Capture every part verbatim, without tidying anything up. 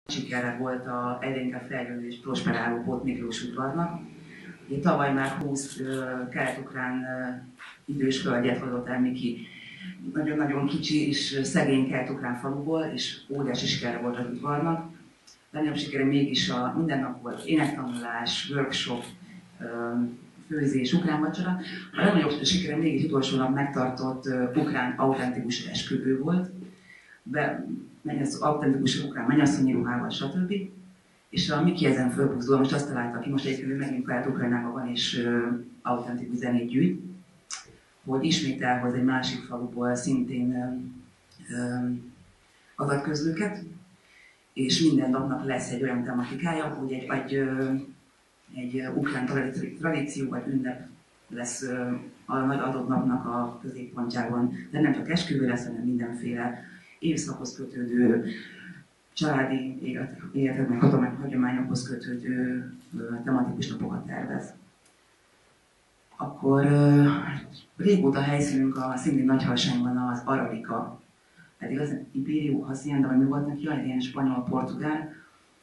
Sikere volt a egyre inkább fejlődő és prosperáló Bot Miklós udvarnak. Ugye tavaly már húsz uh, kelet-ukrán uh, idős hölgyet hozott el Miki nagyon-nagyon kicsi és szegény kelet-ukrán faluból, és óriási sikere volt az udvarnak. Legnagyobb sikere mégis a minden nap volt énektanulás, workshop, uh, főzés, ukrán vacsora. A legnagyobb sikere mégis utolsó nap megtartott uh, ukrán autentikus esküvő volt. Be, az autentikus ukrán mennyasszonyi ruhával, stb. És a Miki ezen fölbuzdul, most azt találta ki, most egyébként megint Kelet-Ukrajnában van és uh, autentikus zenét gyűjt, hogy ismét elhoz egy másik faluból szintén uh, uh, adatközlőket, és minden napnak lesz egy olyan tematikája, hogy egy, egy, uh, egy uh, ukrán tradíció vagy ünnep lesz uh, a nagy adott napnak a középpontjában, de nem csak esküvő lesz, hanem mindenféle évszakhoz kötődő, családi életet, meg hagyományokhoz kötődő tematikus napokat tervez. Akkor régóta helyszínünk a szintén Nagyharsányban az Arabika, pedig az Ibériu Hacienda, vagy mi volt neki, egy ilyen spanyol-portugál.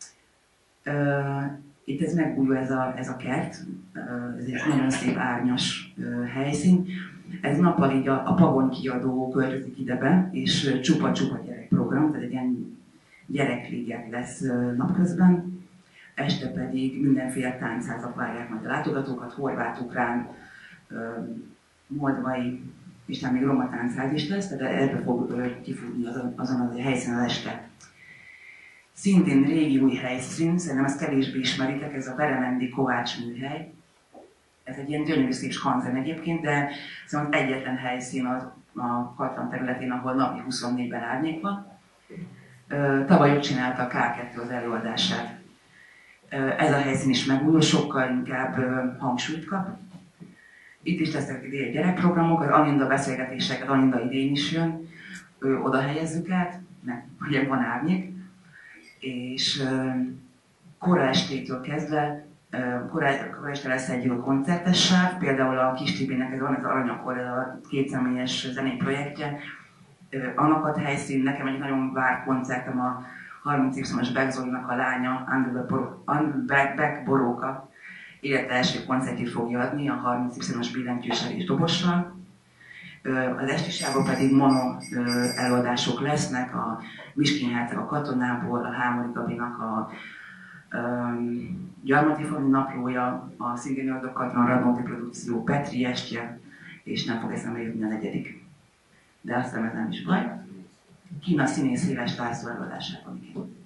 Itt ez megújul ez a, ez a kert, ez egy nagyon szép árnyas helyszín. Ez nappal így a, a Pagony kiadó költözik ide be, és csupa-csupa gyerekprogram, tehát egy ilyen gyerekliget lesz napközben. Este pedig mindenféle táncházak várják majd a látogatókat, horvát, ukrán, moldvai, és nem még roma táncház is lesz, de ebbe fog kifutni azon, azon az helyszínen este. Szintén régi új helyszín, szerintem ezt kevésbé ismeritek, ez a Beremendi Kovács műhely. Ez egy ilyen gyönyörű szép skanzen egyébként, de szóval egyetlen helyszín a, a Katlan területén, ahol napi huszonnégyben árnyék van. Tavaly ott csinálta a ká kettő az előadását. Ez a helyszín is megújul, sokkal inkább hangsúlyt kap. Itt is lesznek idén gyerekprogramok, az Aninda beszélgetéseket, Aninda idén is jön, oda helyezzük át, mert ugye van árnyék. És kora estétől kezdve, kora este lesz egy koncertes sáv, például a Kis Tibinek ez van, ez Aranyakor, ez a kétszemélyes zenéprojektje. Annak a helyszín, nekem egy nagyon várt koncertem a harminc éves Beck Zolinak a lánya, Beck Boróka, élete első koncertjét fogja adni a harminc éves billentyűssel és dobossal. Az estisában pedig mono előadások lesznek, a Miskin Herceg a Katonából, a Hámori Gabinak a um, Gyarmati falu naplója, a szintén a Katlan Radnóti produkció Petri estje, és nem fog eszembe jutni a negyedik. De azt hiszem, ez nem is baj. Kína színész éles társzó előadásában.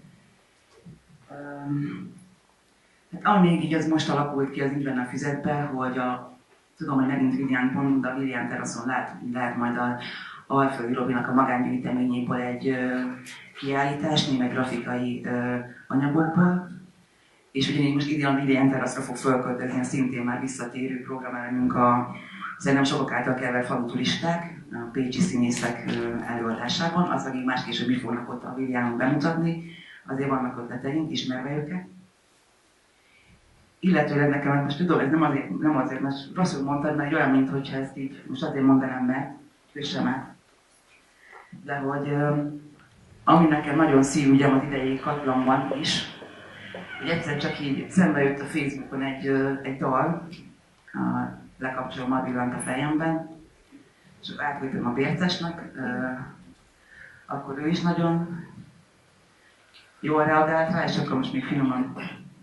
Um, hát ami még így az most alakult ki az Így benne a füzetbe, hogy a tudom, hogy megint Vivian pont, a Vivian teraszon lehet, lehet majd a Alföldi Robinak a magángyűjteményéből egy ö, kiállítás, német grafikai ö, anyagokból. És ugyanígy most idén a Vivian teraszra fog fölköltözni a szintén már visszatérő programelőnk a szerintem sokak által kelve faluturisták, a pécsi színészek ö, előadásában, az akik más később mi fognak ott a Vivianon bemutatni, azért vannak ötleteink, ismerve őket. Illetőleg nekem, most tudom, ez nem azért, nem azért, mert rosszul mondtad, mert olyan, mintha ezt így, most azért mondanám be, kössemet. De hogy ami nekem nagyon szívügyem az idei Katlanban is, hogy egyszer csak így szembe jött a Facebookon egy, egy dal, a lekapcsolom a villant a fejemben, és átküldtem a Bércesnek, akkor ő is nagyon jól reagált rá, és akkor most még finoman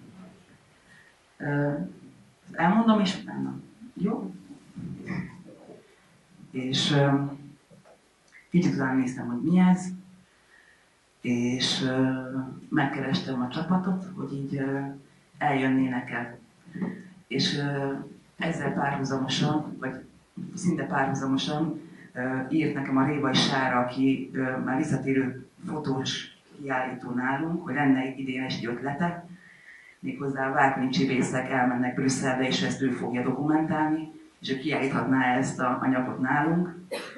Uh, elmondom is utána. Jó? És uh, kicsit utána néztem, hogy mi ez, és uh, megkerestem a csapatot, hogy így uh, eljönnének el. És uh, ezzel párhuzamosan, vagy szinte párhuzamosan uh, írt nekem a Révai Sára, aki uh, már visszatérő fotós kiállító nálunk, hogy lenne idén egy ötlete, méghozzá a várkonyi csibészek elmennek Brüsszelbe, és ezt ő fogja dokumentálni, és ő kiállíthatná ezt a anyagot nálunk.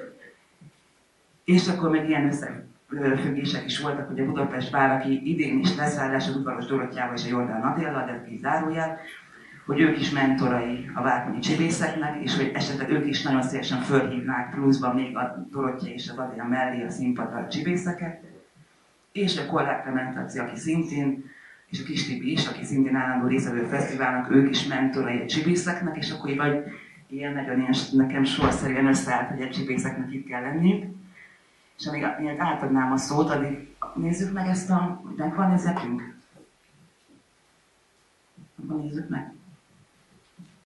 És akkor meg ilyen összefüggések is voltak, hogy a Budapest Bál, aki idén is leszállás az Udvaros Dorottyával és a Jordán Attila, de ki zárójel, hogy ők is mentorai a várkonyi csibészeknek, és hogy esetleg ők is nagyon szívesen fölhívnák pluszban még a Dorottya és a Attila mellé a színpadra a csibészeket. és a Kollár Klementáci, aki szintén, és a Kis Tibi is, aki szintén állandó részevő fesztiválnak, ők is mentorai a csibészeknek, és akkor így vagy ilyen nagyon ilyen, nekem sorszerűen összeállt, hogy a csibészeknek itt kell lenniük. És amíg átadnám a szót, addig nézzük meg ezt a, hogy megvan ezekünk. Akkor nézzük meg.